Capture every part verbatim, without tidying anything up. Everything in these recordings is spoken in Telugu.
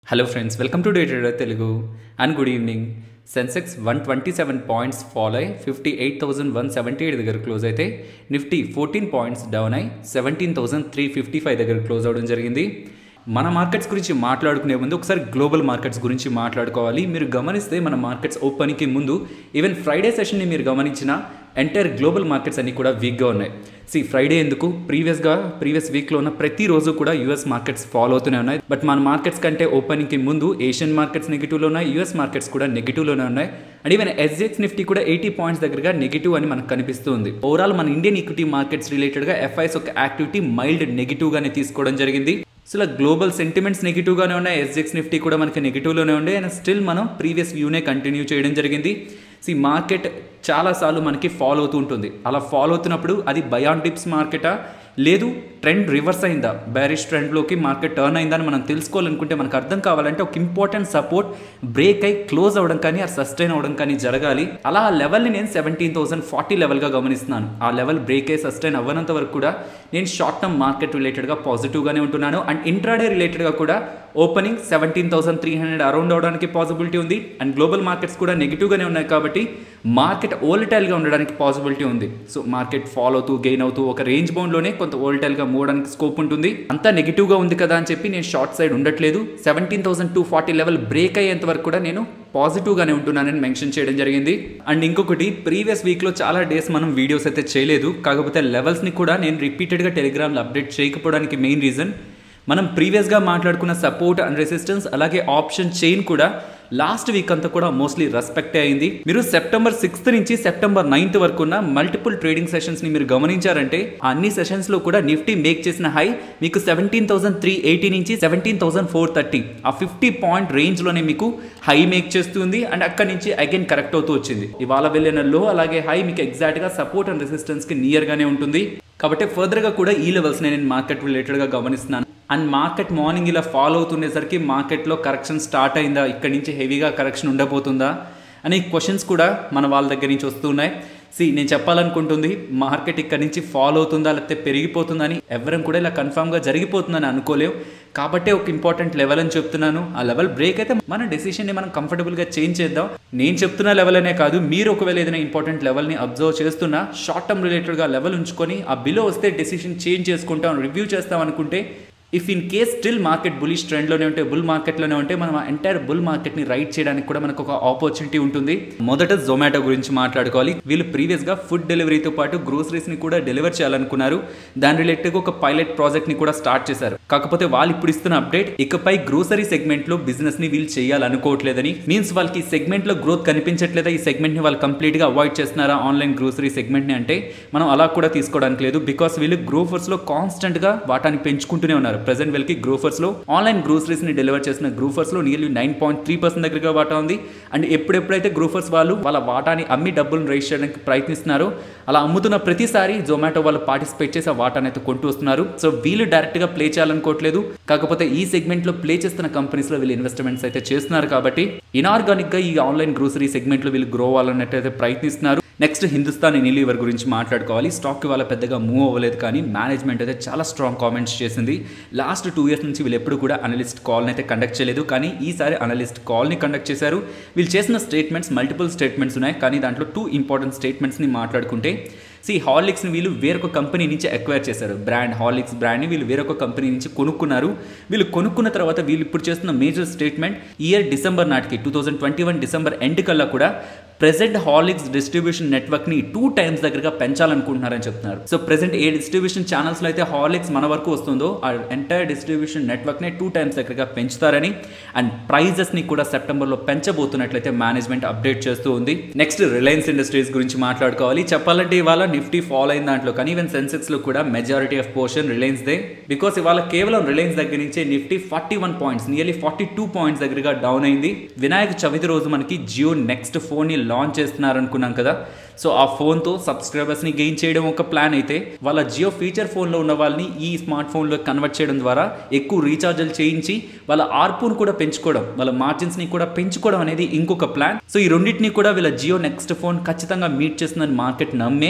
Hello friends, welcome to Day Trader Telugu and good evening. Sensex one twenty-seven points fall అయి fifty-eight thousand one seventy-eight దగ్గర క్లోజ్ అయితే నిఫ్టీ fourteen పాయింట్స్ డౌన్ అయి seventeen thousand three fifty-five దగ్గర క్లోజ్ అవడం జరిగింది. మన మార్కెట్స్ గురించి మాట్లాడుకునే ముందు ఒకసారి గ్లోబల్ మార్కెట్స్ గురించి మాట్లాడుకోవాలి. మీరు గమనిస్తే మన మార్కెట్స్ ఓపెనింగ్కి ముందు ఈవెన్ ఫ్రైడే సెషన్ని మీరు గమనించిన ఎంటైర్ గ్లోబల్ మార్కెట్స్ అన్నీ కూడా వీక్గా ఉన్నాయి. సి ఫ్రైడే ఎందుకు ప్రీవియస్గా ప్రీవియస్ వీక్లో ఉన్న ప్రతిరోజు కూడా యూఎస్ మార్కెట్స్ ఫాలో అవుతూనే ఉన్నాయి. బట్ మన మార్కెట్స్ కంటే ఓపెనింగ్కి ముందు ఏషియన్ మార్కెట్స్ నెగిటివ్లో ఉన్నాయి, యూఎస్ మార్కెట్స్ కూడా నెగిటివ్లోనే ఉన్నాయి. అండ్ ఈవెన్ ఎస్జిఎక్స్ నిఫ్టీ కూడా ఎయిటీ పాయింట్స్ దగ్గరగా నెగిటివ్ అని మనకు కనిపిస్తుంది. ఓవరాల్ మన ఇండియన్ ఈక్విటీ మార్కెట్స్ రిలేటెడ్గా ఎఫ్ఐఎస్ ఒక యాక్టివిటీ మైల్డ్ నెగిటివ్గానే తీసుకోవడం జరిగింది. సో ఇలా గ్లోబల్ సెంటిమెంట్స్ నెగిటివ్గానే ఉన్నాయి, ఎస్జిఎక్స్ నిఫ్టీ కూడా మనకి నెగిటివ్లోనే ఉండే అండ్ స్టిల్ మనం ప్రీవియస్ వ్యూనే కంటిన్యూ చేయడం జరిగింది. సి మార్కెట్ చాలాసార్లు మనకి ఫాలో అవుతూ ఉంటుంది. అలా ఫాలో అవుతున్నప్పుడు అది బయాన్ డిప్స్ మార్కెటా లేదు ట్రెండ్ రివర్స్ అయిందా, బ్యారిష్ ట్రెండ్లోకి మార్కెట్ టర్న్ అయిందా అని మనం తెలుసుకోవాలనుకుంటే మనకు అర్థం కావాలంటే ఒక ఇంపార్టెంట్ సపోర్ట్ బ్రేక్ అయి క్లోజ్ అవ్వడం కానీ ఆ సస్టైన్ అవ్వడం కానీ జరగాలి. అలా ఆ లెవెల్ని నేను సెవెంటీన్ థౌసండ్ ఫార్టీ లెవెల్గా గమనిస్తున్నాను. ఆ లెవెల్ బ్రేక్ అయి సస్టైన్ అవ్వనంత వరకు కూడా నేను షార్ట్ టర్మ్ మార్కెట్ రిలేటెడ్గా పాజిటివ్గానే ఉంటున్నాను. అండ్ ఇంట్రాడే రిలేటెడ్గా కూడా opening seventeen thousand three hundred around అవడానికి పాసిబిలిటీ ఉంది. అండ్ గ్లోబల్ మార్కెట్స్ కూడా నెగిటివ్గానే ఉన్నాయి కాబట్టి మార్కెట్ ఓల్టైల్గా ఉండడానికి పాసిబిలిటీ ఉంది. సో మార్కెట్ ఫాలో అవుతూ గెయిన్ అవుతూ ఒక రేంజ్ బౌండ్లోనే కొంత ఓల్టైల్గా మూవడానికి స్కోప్ ఉంటుంది. అంతా నెగిటివ్గా ఉంది కదా అని చెప్పి నేను షార్ట్ సైడ్ ఉండట్లేదు. Seventeen thousand two forty level break అయ్యేంత వరకు కూడా నేను పాజిటివ్గానే ఉంటున్నానని మెన్షన్ చేయడం జరిగింది. అండ్ ఇంకొకటి ప్రీవియస్ వీక్లో చాలా డేస్ మనం వీడియోస్ అయితే చేయలేదు, కాకపోతే లెవెల్స్ని కూడా నేను రిపీటెడ్గా టెలిగ్రామ్లో అప్డేట్ చేయకపోవడానికి మెయిన్ రీజన్ మనం ప్రీవియస్గా మాట్లాడుకున్న సపోర్ట్ అండ్ రెసిస్టెన్స్ అలాగే ఆప్షన్ చైన్ కూడా లాస్ట్ వీక్ అంతా కూడా మోస్ట్లీ రెస్పెక్ట్ అయింది. మీరు సెప్టెంబర్ సిక్స్త్ నుంచి సెప్టెంబర్ నైన్త్ వరకు ఉన్న మల్టిపుల్ ట్రేడింగ్ సెషన్స్ని మీరు గమనించారంటే అన్ని సెషన్స్లో కూడా నిఫ్టీ మేక్ చేసిన హై మీకు సెవెంటీన్ థౌసండ్ త్రీ ఎయిటీ నుంచి సెవెంటీన్ థౌసండ్ ఫోర్ థర్టీ ఆ ఫిఫ్టీ పాయింట్ రేంజ్లోనే మీకు హై మేక్ చేస్తుంది. అండ్ అక్కడి నుంచి అగైన్ కరెక్ట్ అవుతూ వచ్చింది. ఇవాళ వెళ్ళిన లో అలాగే హై మీకు ఎగ్జాక్ట్గా సపోర్ట్ అండ్ రెసిస్టెన్స్కి నియర్గానే ఉంటుంది. కాబట్టి ఫర్దర్గా కూడా ఈ లెవెల్స్ని నేను మార్కెట్ రిలేటెడ్గా గమనిస్తున్నాను. అండ్ మార్కెట్ మార్నింగ్ ఇలా ఫాలో అవుతుండేసరికి మార్కెట్లో కరెక్షన్ స్టార్ట్ అయిందా, ఇక్కడి నుంచి హెవీగా కరెక్షన్ ఉండబోతుందా అనే క్వశ్చన్స్ కూడా మన వాళ్ళ దగ్గర నుంచి వస్తున్నాయి. సి నేను చెప్పాలనుకుంటుంది మార్కెట్ ఇక్కడ నుంచి ఫాలో అవుతుందా లేకపోతే పెరిగిపోతుందా అని ఎవరం కూడా ఇలా కన్ఫామ్గా జరిగిపోతుందని అనుకోలేవు. కాబట్టి ఒక ఇంపార్టెంట్ లెవెల్ అని చెప్తున్నాను. ఆ లెవెల్ బ్రేక్ అయితే మన డెసిషన్ని మనం కంఫర్టబుల్గా చేంజ్ చేద్దాం. నేను చెప్తున్న లెవెల్ అనే కాదు, మీరు ఒకవేళ ఏదైనా ఇంపార్టెంట్ లెవెల్ని అబ్జర్వ్ చేస్తున్నా షార్ట్ టర్మ్ రిలేటెడ్గా లెవెల్ ఉంచుకొని ఆ బిలో వస్తే డెసిషన్ చేంజ్ చేసుకుంటాం, రివ్యూ చేస్తాం అనుకుంటే if in case still market bullish ట్రెండ్లోనే ఉంటే బుల్ మార్కెట్లోనే ఉంటే మనం ఎంటైర్ బుల్ మార్కెట్ని రైట్ చేయడానికి కూడా మనకు ఒక ఆపర్చునిటీ ఉంటుంది. మొదట జొమాటో గురించి మాట్లాడుకోవాలి. వీళ్ళు ప్రీవియస్గా ఫుడ్ డెలివరీతో పాటు గ్రోసరీస్ని కూడా డెలివర్ చేయాలనుకున్నారు. దాని రిలేటెడ్గా ఒక పైలట్ ప్రాజెక్ట్ని కూడా స్టార్ట్ చేశారు. కాకపోతే వాళ్ళు ఇప్పుడు ఇస్తున్న అప్డేట్ ఇకపై గ్రోసరీ సెగ్మెంట్లో బిజినెస్ని వీళ్ళు చేయాలనుకోవట్లేదని, మీన్స్ వాళ్ళకి ఈ సెగ్మెంట్లో గ్రోత్ కనిపించట్లేదా, ఈ సెగ్మెంట్ని వాళ్ళు కంప్లీట్గా అవాయిడ్ చేస్తున్నారా ఆన్లైన్ గ్రోసరీ సెగ్మెంట్ని అంటే మనం అలా కూడా తీసుకోవడానికి లేదు. బికాస్ వీళ్ళు గ్రోఫర్స్లో కాన్స్టెంట్గా వాటాన్ని పెంచుకుంటూనే ఉన్నారు. ప్రెసెంట్ వీళ్ళకి గ్రోఫర్స్లో ఆన్లైన్ గ్రోసరీస్ని డెలివర్ చేసిన గ్రోఫర్స్లో nearly nine point three percent దగ్గరగా వాటా ఉంది. అండ్ ఎప్పుడెప్పుడైతే గ్రోఫర్స్ వాళ్ళు వాళ్ళ వాటాని అమ్మి డబ్బులను రైజ్ చేయడానికి ప్రయత్నిస్తున్నారో అలా అమ్ముతున్న ప్రతిసారి జొమాటో వాళ్ళు పార్టిసిపేట్ చేసి ఆ వాటాని అయితే కొంటూ వస్తున్నారు. సో వీళ్ళు డైరెక్ట్గా ప్లే చేయాలనుకోవట్లేదు, కాకపోతే ఈ సెగ్మెంట్లో ప్లే చేస్తున్న కంపెనీస్లో వీళ్ళు ఇన్వెస్ట్మెంట్స్ అయితే చేస్తున్నారు. కాబట్టి ఇనార్గానిక్గా ఈ ఆన్లైన్ గ్రోసరీ సెగ్మెంట్లో వీళ్ళు గ్రో అవ్వాలన్నట్టయితే ప్రయత్నిస్తున్నారు. నెక్స్ట్ హిందుస్థాన్ యూనిలీవర్ గురించి మాట్లాడుకోవాలి. స్టాక్ ఇవాళ పెద్దగా మూవ్ అవ్వలేదు, కానీ మేనేజ్మెంట్ అయితే చాలా స్ట్రాంగ్ కామెంట్స్ చేసింది. లాస్ట్ టూ ఇయర్స్ నుంచి వీళ్ళు ఎప్పుడు కూడా అనలిస్ట్ కాల్ని అయితే కండక్ట్ చేయలేదు, కానీ ఈసారి అనలిస్ట్ కాల్ని కండక్ట్ చేశారు. వీళ్ళు చేసిన స్టేట్మెంట్స్ మల్టిపుల్ స్టేట్మెంట్స్ ఉన్నాయి, కానీ దాంట్లో టూ ఇంపార్టెంట్ స్టేట్మెంట్స్ని మాట్లాడుకుంటే సి హార్లిక్స్ని వీళ్ళు వేరొక కంపెనీ నుంచి ఎక్వైర్ చేశారు. బ్రాండ్ హార్లిక్స్ బ్రాండ్ని వీళ్ళు వేరొక కంపెనీ నుంచి కొనుక్కున్నారు. వీళ్ళు కొనుక్కున్న తర్వాత వీళ్ళు ఇప్పుడు చేస్తున్న మేజర్ స్టేట్మెంట్ ఇయర్ డిసెంబర్ నాటికి two thousand twenty one December end కల్లా కూడా ప్రెసెంట్ హార్లిక్స్ డిస్ట్రిబ్యూషన్ నెట్వర్క్ని టూ టైమ్స్ దగ్గరగా పెంచాలనుకుంటున్నారని చెప్తున్నారు. సో ప్రెసెంట్ ఏ డిస్ట్రిబ్యూషన్ ఛానల్స్లో అయితే హార్లిక్స్ మన వరకు వస్తుందో ఆ ఎంటైర్ డిస్ట్రిబ్యూషన్ నెట్వర్క్ని టూ టైమ్స్ దగ్గరగా పెంచుతారని అండ్ ప్రైజెస్ని కూడా సెప్టెంబర్లో పెంచబోతున్నట్లయితే మేనేజ్మెంట్ అప్డేట్ చేస్తూ ఉంది. నెక్స్ట్ రిలయన్స్ ఇండస్ట్రీస్ గురించి మాట్లాడుకోవాలి. చెప్పాలంటే ఇవాళ నిఫ్టీ ఫాల్ అయిన దాంట్లో కానీ ఈవెన్ సెన్సెక్స్లో కూడా మెజారిటీ ఆఫ్ పోర్షన్ రిలయన్స్ దే. బికాస్ ఇవాళ కేవలం రిలయన్స్ దగ్గర నుంచే Nifty forty one points nearly forty two points దగ్గరగా డౌన్ అయింది. వినాయక చవితి రోజు మనకి జియో నెక్స్ట్ ఫోన్ని లాంచ్ చేస్తున్నారు అనుకున్నాం కదా. సో ఆ ఫోన్తో సబ్స్క్రైబర్స్ని గెయిన్ చేయడం ఒక ప్లాన్ అయితే వాళ్ళ జియో ఫీచర్ ఫోన్లో ఉన్న వాళ్ళని ఈ స్మార్ట్ ఫోన్లో కన్వర్ట్ చేయడం ద్వారా ఎక్కువ రీఛార్జ్లు చేయించి వాళ్ళ ఆర్పును కూడా పెంచుకోవడం, వాళ్ళ మార్జిన్స్ని కూడా పెంచుకోవడం అనేది ఇంకొక ప్లాన్. సో ఈ రెండింటిని కూడా వీళ్ళ జియో నెక్స్ట్ ఫోన్ ఖచ్చితంగా మీట్ చేస్తుందని మార్కెట్ నమ్మే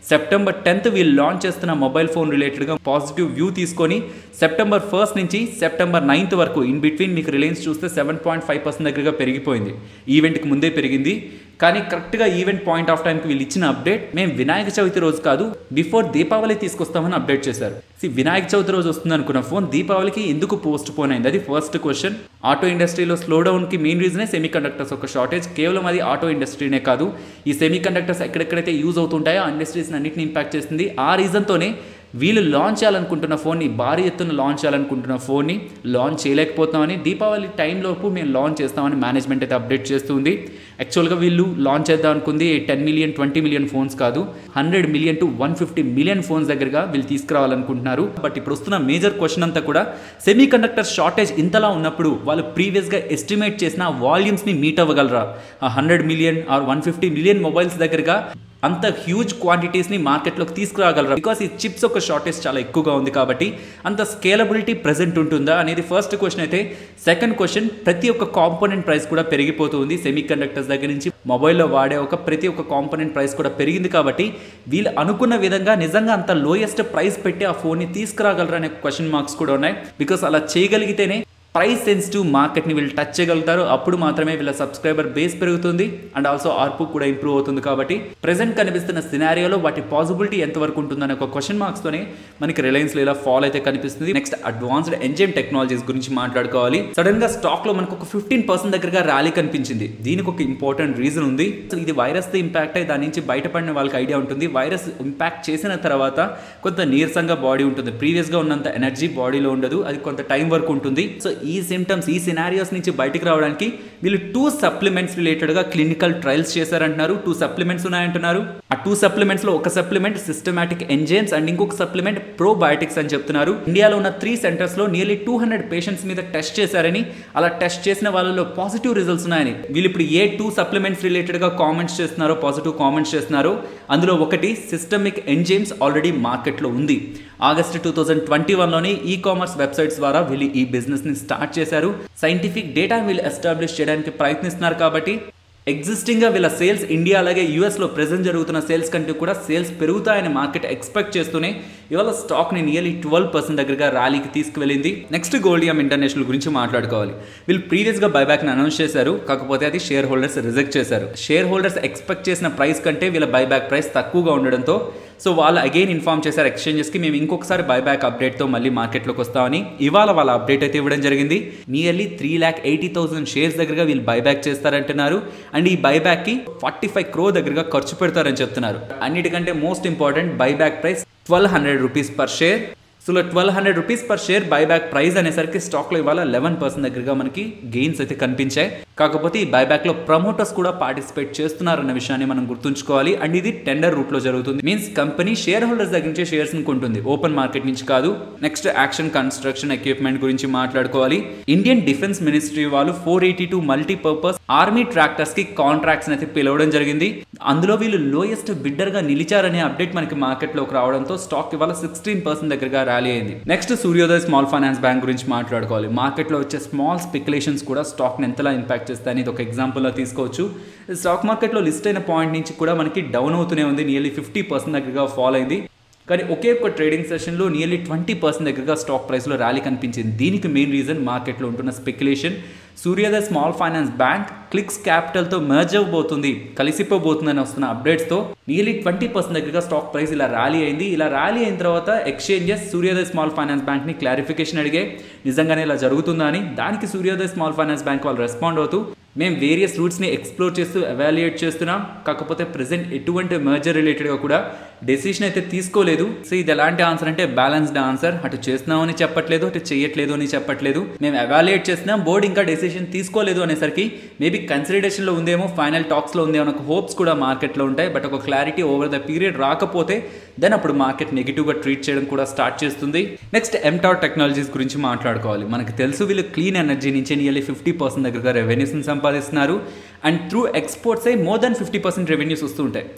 సెప్టెంబర్ టెన్త్ వీళ్ళు లాంచ్ చేస్తున్న మొబైల్ ఫోన్ రిలేటెడ్గా పాజిటివ్ వ్యూ తీసుకొని సెప్టెంబర్ ఫస్ట్ నుంచి సెప్టెంబర్ నైన్త్ వరకు ఇన్ బిట్వీన్ మీకు రిలయన్స్ చూస్తే సెవెన్ పాయింట్ ఫైవ్ పర్సెంట్ దగ్గరగా పెరిగిపోయింది. ఈవెంట్కి ముందే పెరిగింది. కానీ కరెక్ట్గా ఈవెంట్ పాయింట్ ఆఫ్ టైంకి వీళ్ళు ఇచ్చిన అప్డేట్ మేము వినాయక చవితి రోజు కాదు బిఫోర్ దీపావళి తీసుకొస్తామని అప్డేట్ చేశారు. వినాయక చవితి రోజు వస్తుంది అనుకున్న ఫోన్ దీపావళికి ఎందుకు పోస్ట్ పోన్ అయింది? అది ఫస్ట్ క్వశ్చన్. ఆటో ఇండస్ట్రీలో స్లో డౌన్కి మెయిన్ రీజనే సెమీ కండక్టర్స్ ఒక షార్టేజ్. కేవలం అది ఆటో ఇండస్ట్రీనే కాదు, ఈ సెమీ కండక్టర్స్ ఎక్కడెక్కడైతే యూజ్ అవుతుంటాయో ఆ ఇండస్ట్రీస్ని అన్నింటిని ఇంపాక్ట్ చేస్తుంది. ఆ రీజన్తోనే వీళ్ళు లాంచ్ చేయాలనుకుంటున్న ఫోన్ని, భారీ ఎత్తున లాంచ్ చేయాలనుకుంటున్న ఫోన్ని లాంచ్ చేయలేకపోతున్నామని, దీపావళి టైంలోపు మేము లాంచ్ చేస్తామని మేనేజ్మెంట్ అయితే అప్డేట్ చేస్తుంది. యాక్చువల్గా వీళ్ళు లాంచ్ చేద్దాం అనుకుంది ten million twenty million phones కాదు, hundred million to one fifty million phones దగ్గరగా వీళ్ళు తీసుకురావాలనుకుంటున్నారు. బట్ ఇప్పుడు వస్తున్న మేజర్ క్వశ్చన్ అంతా కూడా సెమీ కండక్టర్ షార్టేజ్ ఇంతలా ఉన్నప్పుడు వాళ్ళు ప్రీవియస్గా ఎస్టిమేట్ చేసిన వాల్యూమ్స్ని మీట్ అవ్వగలరా? ఆ hundred million or one fifty million mobiles దగ్గరగా అంత హ్యూజ్ క్వాంటిటీస్ని మార్కెట్లోకి తీసుకురాగలరా? బికాస్ ఈ చిప్స్ ఒక షార్టేజ్ చాలా ఎక్కువగా ఉంది కాబట్టి అంత స్కేలబిలిటీ ప్రెజెంట్ ఉంటుందా అనేది ఫస్ట్ క్వశ్చన్ అయితే. సెకండ్ క్వశ్చన్, ప్రతి ఒక్క కాంపోనెంట్ ప్రైస్ కూడా పెరిగిపోతుంది. సెమీ కండక్టర్స్ దగ్గర నుంచి మొబైల్లో వాడే ఒక ప్రతి ఒక్క కాంపోనెంట్ ప్రైస్ కూడా పెరిగింది కాబట్టి వీళ్ళు అనుకున్న విధంగా నిజంగా అంత లోయెస్ట్ ప్రైస్ పెట్టి ఆ ఫోన్ని తీసుకురాగలరా అనే క్వశ్చన్ మార్క్స్ కూడా ఉన్నాయి. బికాస్ అలా చేయగలిగితేనే ప్రైస్ సెన్సిటివ్ మార్కెట్ని వీళ్ళు టచ్ చేయగలుగుతారు. అప్పుడు మాత్రమే వీళ్ళ సబ్స్క్రైబర్ బేస్ పెరుగుతుంది అండ్ ఆల్సో ఆర్పు కూడా ఇంప్రూవ్ అవుతుంది. కాబట్టి ప్రెసెంట్ కనిపిస్తున్న సినారియోలో వాటి పాసిబిలిటీ ఎంతవరకు ఉంటుందనే ఒక క్వశ్చన్ మార్క్స్తోనే మనకి రిలయన్స్లో ఇలా ఫాల్ అయితే కనిపిస్తుంది. నెక్స్ట్ అడ్వాన్స్డ్ ఎంజైమ్ టెక్నాలజీస్ గురించి మాట్లాడుకోవాలి. సడన్ గా స్టాక్ లో మనకు ఒక ఫిఫ్టీన్ పర్సెంట్ దగ్గరగా ర్యాలీ కనిపించింది. దీనికి ఒక ఇంపార్టెంట్ రీజన్ ఉంది. ఇది వైరస్ తో ఇంపాక్ట్ అయ్యి దాని నుంచి బయటపడిన వాళ్ళకి ఐడియా ఉంటుంది. వైరస్ ఇంపాక్ట్ చేసిన తర్వాత కొంత నీరసంగా బాడీ ఉంటుంది, ప్రీవియస్ గా ఉన్నంత ఎనర్జీ బాడీలో ఉండదు, అది కొంత టైం వరకు ఉంటుంది. సో ఈ సిమ్టమ్స్, ఈ సినారియోస్ నుంచి బయటికి రావడానికి వీళ్ళు టూ సప్లిమెంట్స్ రిలేటెడ్ గా క్లినికల్ ట్రయల్స్ చేశారంటున్నారు. టూ సప్లిమెంట్స్ ఉన్నాయంటున్నారు. ఆ టూ సప్లిమెంట్స్ లో ఒక సప్లిమెంట్ సిస్టమాటిక్ ఎంజైమ్స్ అండ్ ఇంకొక సప్లిమెంట్ ప్రోబయోటిక్స్ అని చెప్తున్నారు. ఇండియాలో ఉన్న త్రీ సెంటర్స్ లో నియర్లీ టూ హండ్రెడ్ పేషెంట్స్ మీద టెస్ట్ చేశారని, అలా టెస్ట్ చేసిన వాళ్ళలో పాజిటివ్ రిజల్ట్స్ ఉన్నాయని వీళ్ళు ఇప్పుడు ఏ టూ సప్లిమెంట్స్ రిలేటెడ్ గా కామెంట్స్ చేస్తున్నారో, పాజిటివ్ కామెంట్స్ చేస్తున్నారో అందులో ఒకటి సిస్టమిక్ ఎంజైమ్స్ ఆల్రెడీ మార్కెట్ లో ఉంది. August two thousand twenty one లోనే ఈ కామర్స్ వెబ్సైట్స్ ద్వారా వీళ్ళు ఈ బిజినెస్ ని స్టార్ట్ చేశారు. సైంటిఫిక్ డేటా వీళ్ళు ఎస్టాబ్లిష్ చేయడానికి ప్రయత్నిస్తున్నారు కాబట్టి ఎగ్జిస్టింగ్గా వీళ్ళ సేల్స్ ఇండియా అలాగే యూఎస్లో ప్రెజెంట్ జరుగుతున్న సేల్స్ కంటే కూడా సేల్స్ పెరుగుతాయని మార్కెట్ ఎక్స్పెక్ట్ చేస్తూనే ఇవాళ స్టాక్ని నియర్లీ ట్వెల్వ్ పర్సెంట్ దగ్గరగా ర్యాలీకి తీసుకువెళ్ళింది. నెక్స్ట్ గోల్డియం ఇంటర్నేషనల్ గురించి మాట్లాడుకోవాలి. వీళ్ళు ప్రీవియస్గా బైబ్యాక్ని అనౌన్స్ చేశారు, కాకపోతే అది షేర్ హోల్డర్స్ రిజెక్ట్ చేశారు. షేర్ హోల్డర్స్ ఎక్స్పెక్ట్ చేసిన ప్రైస్ కంటే వీళ్ళ బైబ్యాక్ ప్రైస్ తక్కువగా ఉండడంతో సో వాళ్ళు అగైన్ ఇన్ఫార్మ్ చేశారు ఎక్స్చేంజెస్కి, మేము ఇంకొకసారి బైబ్యాక్ అప్డేట్తో మళ్ళీ మార్కెట్లోకి వస్తామని. ఇవాళ వాళ్ళ అప్డేట్ అయితే ఇవ్వడం జరిగింది. Nearly three lakh eighty thousand shares దగ్గరగా వీళ్ళు బైబ్యాక్ చేస్తారంటున్నారు. అండ్ ఈ బైబ్యాక్కి ఫార్టీ ఫైవ్ క్రో దగ్గరగా ఖర్చు పెడతారని చెప్తున్నారు. అన్నిటికంటే most important buyback price twelve hundred rupees per share. So twelve hundred rupees per share buyback price అనేసరికి స్టాక్లో ఇవాళ లెవెన్ పర్సెంట్ దగ్గరగా మనకి గెయిన్స్ అయితే కనిపించాయి. కాకపోతే ఈ బైబ్యాక్లో ప్రమోటర్స్ కూడా పార్టిసిపేట్ చేస్తున్నారన్న విషయాన్ని మనం గుర్తుంచుకోవాలి. అండ్ ఇది టెండర్ రూట్లో జరుగుతుంది. మీన్స్ కంపెనీ షేర్ హోల్డర్స్ దగ్గర నుంచి షేర్స్ని కొంటుంది, ఓపెన్ మార్కెట్ నుంచి కాదు. నెక్స్ట్ యాక్షన్ కన్స్ట్రక్షన్ ఎక్విప్మెంట్ గురించి మాట్లాడుకోవాలి. ఇండియన్ డిఫెన్స్ మినిస్ట్రీ వాళ్ళు four eighty two multipurpose army tractors కి కాంట్రాక్ట్స్ అయితే పిలవడం జరిగింది. అందులో వీళ్ళు లోయెస్ట్ బిడ్డర్ గా నిలిచారనే అప్డేట్ మనకి మార్కెట్లోకి రావడంతో స్టాక్ ఇవాళ సిక్స్టీన్ పర్సెంట్ దగ్గరగా ర్యాలీ అయింది. Next Suryoday small finance bank గురించి మాట్లాడుకోవాలి. మార్కెట్లో వచ్చే స్మాల్ స్పెక్యులేషన్స్ కూడా స్టాక్ని ఎంతలా ఇంపాక్ట్ చేస్తాయి అనేది ఒక ఎగ్జాంపుల్లా తీసుకోవచ్చు. స్టాక్ మార్కెట్లో లిస్ట్ అయిన పాయింట్ నుంచి కూడా మనకి డౌన్ అవుతూనే ఉంది, నియర్లీ ఫిఫ్టీ పర్సెంట్ దగ్గరగా ఫాల్ అయింది. కానీ ఒకే ఒక్క ట్రేడింగ్ సెషన్లో నియర్లీ ట్వంటీ పర్సెంట్ దగ్గరగా స్టాక్ ప్రైస్లో ర్యాలీ కనిపించింది. దీనికి మెయిన్ రీజన్ మార్కెట్లో ఉంటున్న speculation. Suryoday small finance bank Clix క్యాపిటల్తో మెర్జ్ అవ్వబోతుంది, కలిసిపోబోతుందని వస్తున్న అప్డేట్స్తో నియర్లీ ట్వంటీ పర్సెంట్ దగ్గరగా స్టాక్ ప్రైస్ ఇలా ర్యాలీ అయింది. ఇలా ర్యాలీ అయిన తర్వాత ఎక్స్చేంజెస్ సూర్యోదయ స్మాల్ ఫైనాన్స్ బ్యాంక్ని క్లారిఫికేషన్ అడిగే, నిజంగానే ఇలా జరుగుతుందా అని. దానికి సూర్యోదయ స్మాల్ ఫైనాన్స్ బ్యాంక్ వాళ్ళు రెస్పాండ్ అవుతూ మేము వేరియస్ రూట్స్ని ఎక్స్ప్లోర్ చేస్తూ ఎవాల్యుయేట్ చేస్తున్నాం, కాకపోతే ప్రెసెంట్ ఎటువంటి మర్జర్ రిలేటెడ్గా కూడా డెసిషన్ అయితే తీసుకోలేదు. సో ఇది ఎలాంటి ఆన్సర్ అంటే బ్యాలెన్స్డ్ ఆన్సర్. అటు చేస్తున్నామని చెప్పట్లేదు, అటు చేయట్లేదు అని చెప్పట్లేదు. మేము ఎవాల్యుయేట్ చేస్తున్నాం, బోర్డు ఇంకా డెసిషన్ తీసుకోలేదు అనేసరికి మేబీ కన్సిడరేషన్లో ఉందేమో, ఫైనల్ టాక్స్లో ఉందేమో ఒక హోప్స్ కూడా మార్కెట్లో ఉంటాయి. బట్ ఒక క్లారిటీ ఓవర్ ద పీరియడ్ రాకపోతే దెన్ అప్పుడు మార్కెట్ నెగిటివ్గా ట్రీట్ చేయడం కూడా స్టార్ట్ చేస్తుంది. నెక్స్ట్ ఎంటార్ టెక్నాలజీస్ గురించి మాట్లాడుకోవాలి. మనకు తెలుసు వీళ్ళు క్లీన్ ఎనర్జీ నుంచి నియర్లీ ఫిఫ్టీ పర్సెంట్ దగ్గరగా రెవెన్యూస్ని సంపాదిస్తున్నారు. అండ్ త్రూ ఎక్స్పోర్ట్స్ అయి more than fifty percent revenues వస్తుంటాయి.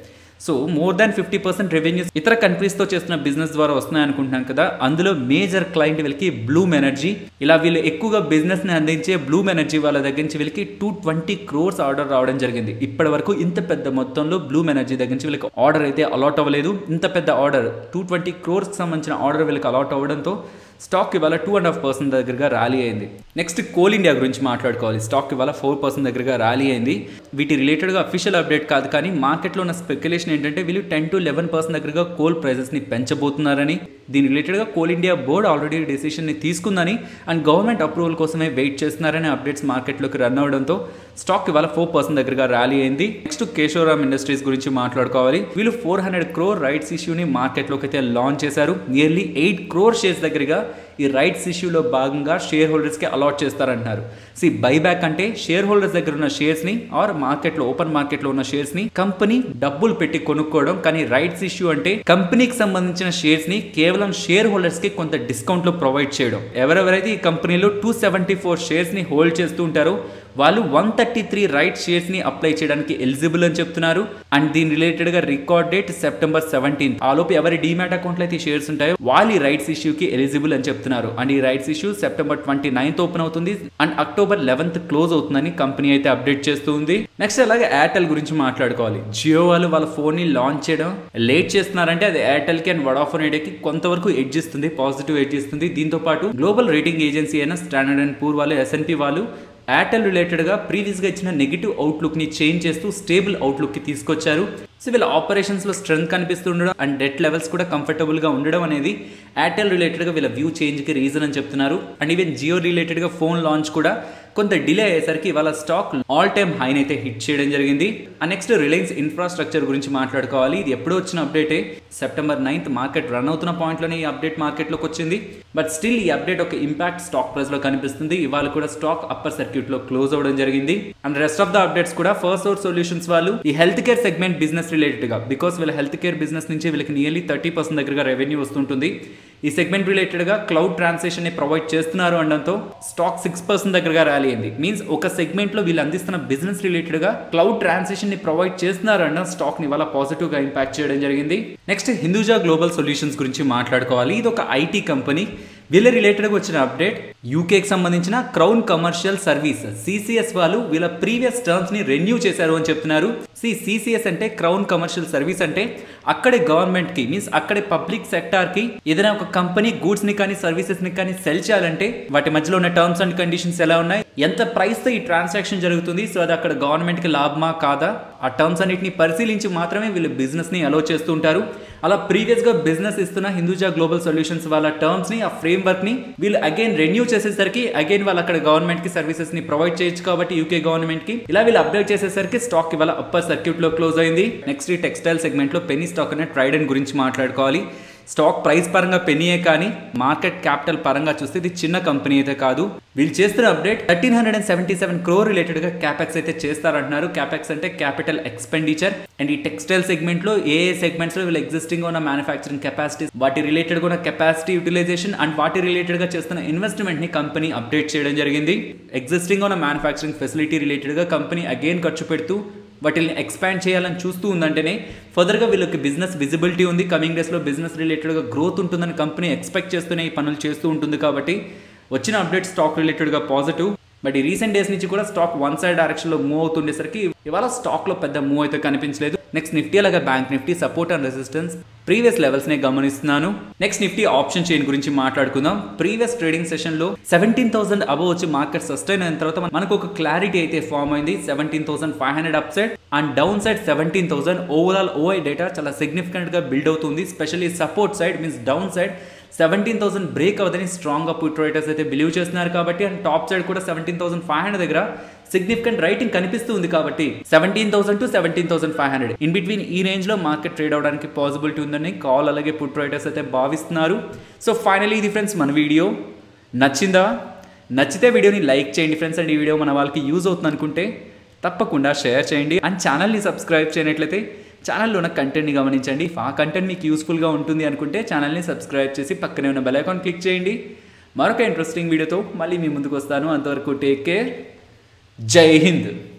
So more than fifty percent revenues ఇతర కంట్రీస్తో చేస్తున్న బిజినెస్ ద్వారా వస్తున్నాయి అనుకుంటున్నాం కదా. అందులో మేజర్ క్లయింట్ వీళ్ళకి బ్లూమ్ ఎనర్జీ. ఇలా వీళ్ళు ఎక్కువగా బిజినెస్ని అందించే బ్లూమ్ ఎనర్జీ వాళ్ళ దగ్గర నుంచి వీళ్ళకి టూ ట్వంటీ క్రోర్స్ ఆర్డర్ రావడం జరిగింది. ఇప్పటి వరకు ఇంత పెద్ద మొత్తంలో బ్లూమ్ ఎనర్జీ దగ్గర నుంచి వీళ్ళకి ఆర్డర్ అయితే అలాట్ అవ్వలేదు. ఇంత పెద్ద ఆర్డర్ టూ ట్వంటీ క్రోర్స్కి సంబంధించిన ఆర్డర్ వీళ్ళకి అలాట్ అవ్వడంతో స్టాక్ ఇవాళ టూ అండ్ హాఫ్ పర్సెంట్ దగ్గరగా ర్యాలీ అయింది. నెక్స్ట్ కోల్ ఇండియా గురించి మాట్లాడుకోవాలి. స్టాక్ ఇవాళ ఫోర్ పర్సెంట్ దగ్గరగా ర్యాలీ అయింది. వీటి రిలేటెడ్గా అఫీషియల్ అప్డేట్ కాదు, కానీ మార్కెట్లో ఉన్న స్పెక్యులేషన్ ఏంటంటే వీళ్ళు టెన్ టు లెవెన్ పర్సెంట్ దగ్గరగా కోల్ ప్రైజెస్ని పెంచబోతున్నారని. దీని రిలేటెడ్గా కోల్ ఇండియా బోర్డ్ ఆల్రెడీ డెసిషన్ని తీసుకుందని అండ్ గవర్నమెంట్ అప్రూవల్ కోసమే వెయిట్ చేస్తున్నారని అప్డేట్స్ మార్కెట్లోకి రన్ అవడంతో స్టాక్ ఇవాళ ఫోర్ పర్సెంట్ దగ్గరగా ర్యాలీ అయింది. నెక్స్ట్ కేశవరామ్ ఇండస్ట్రీస్ గురించి మాట్లాడుకోవాలి. వీళ్ళు ఫోర్ హండ్రెడ్ క్రోర్ రైట్స్ ఇష్యూని మార్కెట్లోకి అయితే లాంచ్ చేశారు. నియర్లీ ఎయిట్ క్రోర్ షేర్స్ దగ్గరగా ఈ రైట్స్ ఇష్యూలో భాగంగా షేర్ హోల్డర్స్కి అలాట్ చేస్తారంటున్నారు. సి బైబ్యాక్ అంటే షేర్ హోల్డర్స్ దగ్గర ఉన్న షేర్స్ని ఆర్ మార్కెట్లో ఓపెన్ మార్కెట్లో ఉన్న షేర్స్ని కంపెనీ డబ్బులు పెట్టి కొనుక్కోవడం. కానీ రైట్స్ ఇష్యూ అంటే కంపెనీకి సంబంధించిన షేర్స్ని కేవలం షేర్ హోల్డర్స్కి కొంత డిస్కౌంట్లో ప్రొవైడ్ చేయడం. ఎవరెవరైతే ఈ కంపెనీలో టూ సెవెంటీ ఫోర్ షేర్స్ని హోల్డ్ చేస్తూ ఉంటారో వాళ్ళు వన్ థర్టీ త్రీ రైట్ షేర్స్ని అప్లై చేయడానికి ఎలిజిబుల్ అని చెప్తున్నారు. అండ్ దీని రిలేటెడ్గా రికార్డ్ డేట్ సెప్టెంబర్ సెవెంటీన్త్. ఆలోపు ఎవరి డీమ్యాట్ అకౌంట్లో అయితే షేర్స్ ఉంటాయో వాళ్ళు ఈ రైట్స్ ఇష్యూకి ఎలిజిబుల్ అని చెప్తున్నారు. అండ్ ఈ rights issue September twenty ninth open అవుతుంది అండ్ అక్టోబర్ లెవెన్త్ క్లోజ్ అవుతుందని కంపెనీ అయితే అప్డేట్ చేస్తుంది. నెక్స్ట్ అలాగే ఎయిర్టెల్ గురించి మాట్లాడుకోవాలి. జియో వాళ్ళు వాళ్ళ ఫోన్ని లాంచ్ చేయడం లేట్ చేస్తున్నారంటే అది ఎయిర్టెల్కి అండ్ వడాఫోన్ ఐడియాకి కొంతవరకు ఎడ్జ్ ఇస్తుంది, పాజిటివ్ ఎడ్జ్ ఇస్తుంది. దీంతో పాటు గ్లోబల్ రేటింగ్ ఏజెన్సీ అయిన స్టాండర్డ్ అండ్ పూర్ వాళ్ళు, ఎస్ఎన్పి వాళ్ళు ఎయిర్టెల్ రిలేటెడ్గా ప్రీవియస్గా ఇచ్చిన నెగిటివ్ అవుట్లుక్ని చేంజ్ చేస్తూ స్టేబుల్ అవుట్లుక్కి తీసుకొచ్చారు. సో వీళ్ళ ఆపరేషన్స్లో స్ట్రెంత్ కనిపిస్తుండడం అండ్ డెట్ లెవెల్స్ కూడా కంఫర్టబుల్గా ఉండడం అనేది ఎయిర్టెల్ రిలేటెడ్గా వీళ్ళ వ్యూ చేంజ్కి రీజన్ అని చెప్తున్నారు. అండ్ ఈవెన్ జియో రిలేటెడ్గా ఫోన్ లాంచ్ కూడా కొంత డిలే అయ్యేసరికి వాళ్ళ స్టాక్ ఆల్ టైమ్ హైన్ అయితే హిట్ చేయడం జరిగింది. అండ్ నెక్స్ట్ రిలయన్స్ ఇన్ఫ్రాస్ట్రక్చర్ గురించి మాట్లాడుకోవాలి. ఇది ఎప్పుడో వచ్చిన అప్డేటే. సెప్టెంబర్ నైన్త్ మార్కెట్ రన్ అవుతున్న పాయింట్లోనే ఈ అప్డేట్ మార్కెట్లోకి వచ్చింది. బట్ స్టిల్ ఈ అప్డేట్ ఒక ఇంపాక్ట్ స్టాక్ ప్రైస్లో కనిపిస్తుంది. ఇవాళ కూడా స్టాక్ అప్పర్ సర్క్యూట్లో క్లోజ్ అవ్వడం జరిగింది. And rest of the updates కూడా ఫస్ట్ సోర్స్ సొల్యూషన్స్ వాళ్ళు ఈ హెల్త్ కేర్ సెగ్మెంట్ బిజినెస్ రిలేటెడ్గా, బికాస్ వీళ్ళ హెల్త్ కేర్ బిజినెస్ నుంచి వీళ్ళకి నియర్లీ థర్టీ పర్సెంట్ దగ్గరగా రెవెన్యూ వస్తుంటుంది. ఈ సెగ్మెంట్ రిలేటెడ్గా క్లౌడ్ ట్రాన్సాక్షన్ ని ప్రొవైడ్ చేస్తున్నారు అనడంతో స్టాక్ సిక్స్ పర్సెంట్ దగ్గరగా ర్యాలీ అయింది. మీన్స్ ఒక సెగ్మెంట్లో వీళ్ళు అందిస్తున్న బిజినెస్ రిలేటెడ్గా క్లౌడ్ ట్రాన్సాక్షన్ ని ప్రొవైడ్ చేస్తున్నారు అన్న స్టాక్ ని వాళ్ళ పాజిటివ్గా ఇంపాక్ట్ చేయడం జరిగింది. నెక్స్ట్ హిందూజా గ్లోబల్ సొల్యూషన్స్ గురించి మాట్లాడుకోవాలి. ఇది ఒక ఐటీ కంపెనీ. వీళ్ళ రిలేటెడ్గా వచ్చిన అప్డేట్, యూకేకి సంబంధించిన క్రౌన్ కమర్షియల్ సర్వీస్ సిసిఎస్ వాళ్ళు వీళ్ళ ప్రీవియస్ టర్మ్స్ ని రెన్యూ చేశారు అని చెప్తున్నారు. సి సిసిఎస్ అంటే క్రౌన్ కమర్షియల్ సర్వీస్ అంటే అక్కడే గవర్నమెంట్ కి మీన్స్ అక్కడే పబ్లిక్ సెక్టార్ కి ఏదైనా ఒక కంపెనీ గూడ్స్ ని కానీ సర్వీసెస్ ని కానీ సెల్ చేయాలంటే వాటి మధ్యలో ఉన్న టర్మ్స్ అండ్ కండిషన్స్ ఎలా ఉన్నాయి, ఎంత ప్రైస్ తో ఈ ట్రాన్సాక్షన్ జరుగుతుంది, సో అది అక్కడ గవర్నమెంట్ కి లాభమా కాదా, ఆ టర్మ్స్ అన్నిటిని పరిశీలించి మాత్రమే వీళ్ళు బిజినెస్ ని అలో చేస్తూ ఉంటారు. అలా ప్రీవియస్ గా బిజినెస్ ఇస్తున్న హిందూజా గ్లోబల్ సొల్యూషన్స్ వాళ్ళ టర్మ్స్ ని ఆ ఫ్రేమ్ వర్క్ ని వీళ్ళు అగైన్ రెన్యూ చేసేసరికి అగైన్ వాళ్ళు అక్కడ గవర్నమెంట్ కి సర్వీసెస్ ని ప్రొవైడ్ చేయొచ్చు కాబట్టి యూకే గవర్నమెంట్ కి ఇలా వీళ్ళు అప్డేట్ చేసేసరికి స్టాక్ ఇవాళ అప్పర్ సర్క్యూట్ లో క్లోజ్ అయింది. నెక్స్ట్ ఈ టెక్స్టైల్ సెగ్మెంట్ లో పెన్నీ స్టాక్ అనే ట్రైడెంట్ గురించి మాట్లాడుకోవాలి. స్టాక్ ప్రైస్ పరంగా పెన్నీయే కానీ మార్కెట్ క్యాపిటల్ పరంగా చూస్తే ఇది చిన్న కంపెనీ అయితే కాదు. వీళ్ళు చేస్తున్న update thirteen hundred and seventy seven crore related గా క్యాపెక్స్ అయితే చేస్తారంటున్నారు. క్యాపెక్స్ అంటే క్యాపిటల్ ఎక్స్పెండిచర్. అండ్ ఈ టెక్స్టైల్ సెగ్మెంట్ లో ఏ ఏ సెగ్మెంట్స్ లో వీళ్ళు ఎగ్జిస్టింగ్ ఉన్న మ్యానుఫ్యాక్చరింగ్ కెపాసిటీ, వాటి రిలేటెడ్ గా ఉన్న కెపాసిటీ యూటిలైజేషన్ అండ్ వాటి రిలేటెడ్ గా చేస్తున్న ఇన్వెస్ట్మెంట్ ని కంపెనీ అప్డేట్ చేయడం జరిగింది. ఎగ్జిస్టింగ్ ఉన్న మ్యానుఫ్యాక్చరింగ్ ఫెసిలిటీ రిలేటెడ్ గా కంపెనీ అగైన్ ఖర్చు పెడుతూ వాటిని ఎక్స్పాండ్ చేయాలని చూస్తూ ఉందంటేనే ఫర్దర్గా వీళ్ళకి బిజినెస్ విజిబిలిటీ ఉంది, కమింగ్ డేస్లో బిజినెస్ రిలేటెడ్గా గ్రోత్ ఉంటుందని కంపెనీ ఎక్స్పెక్ట్ చేస్తూనే ఈ పనులు చేస్తూ ఉంటుంది. కాబట్టి వచ్చిన అప్డేట్ స్టాక్ రిలేటెడ్గా పాజిటివ్. బట్ ఈ రీసెంట్ డేస్ నుంచి కూడా స్టాక్ వన్ సైడ్ డైరెక్షన్లో మూవ్ అవుతుండేసరికి ఇవాళ స్టాక్లో పెద్ద మూవ్ అయితే కనిపించలేదు. నెక్స్ట్ నిఫ్టీ అలాగే bank Nifty support and resistance previous levels నే గమనిస్తున్నాను. నెక్స్ట్ నిఫ్టీ ఆప్షన్ చైన్ గురించి మాట్లాడుకుందాం. ప్రీవియస్ ట్రేడింగ్ సెషన్ లో సెవెంటీన్ థౌసండ్ అబవ్ వచ్చి మార్కెట్ సస్టైన్ అయిన తర్వాత మనకు ఒక క్లారిటీ అయితే ఫామ్ అయింది. Seventeen thousand five hundred up side and down side seventeen thousand overall OI data చాలా సిగ్నిఫికెంట్ గా బిల్డ్ అవుతుంది. Specially support side means down side seventeen thousand break అవుదని స్ట్రాంగ్ గా పుట్ రైటర్స్ అయితే బిలీవ్ చేస్తున్నారు. కాబట్టి అండ్ టాప్ సైడ్ కూడా సెవెంటీన్ థౌసండ్ ఫైవ్ హండ్రెడ్ దగ్గర సిగ్నిఫికెంట్ రైటింగ్ కనిపిస్తుంది. కాబట్టి seventeen thousand to seventeen thousand five hundred in between ఈ రేంజ్ లో మార్కెట్ ట్రేడ్ అవడానికి పాసిబిలిటీ ఉందని కాల్ అలాగే పుట్ రైటర్స్ అయితే భావిస్తున్నారు. సో ఫైనలీ ఇది ఫ్రెండ్స్ మన వీడియో నచ్చిందా? నచ్చితే వీడియోని లైక్ చేయండి ఫ్రెండ్స్. అండ్ ఈ వీడియో మన వాళ్ళకి యూజ్ అవుతుంది అనుకుంటే తప్పకుండా షేర్ చేయండి. అండ్ ఛానల్ని సబ్స్క్రైబ్ చేయనట్లయితే ఛానల్లో ఉన్న కంటెంట్ని గమనించండి. ఆ కంటెంట్ మీకు యూస్ఫుల్గా ఉంటుంది అనుకుంటే ఛానల్ని సబ్స్క్రైబ్ చేసి పక్కనే ఉన్న బెల్ ఐకాన్ క్లిక్ చేయండి. మరొక ఇంట్రెస్టింగ్ వీడియోతో మళ్ళీ మీ ముందుకు వస్తాను. అంతవరకు టేక్ కేర్. జై హింద్.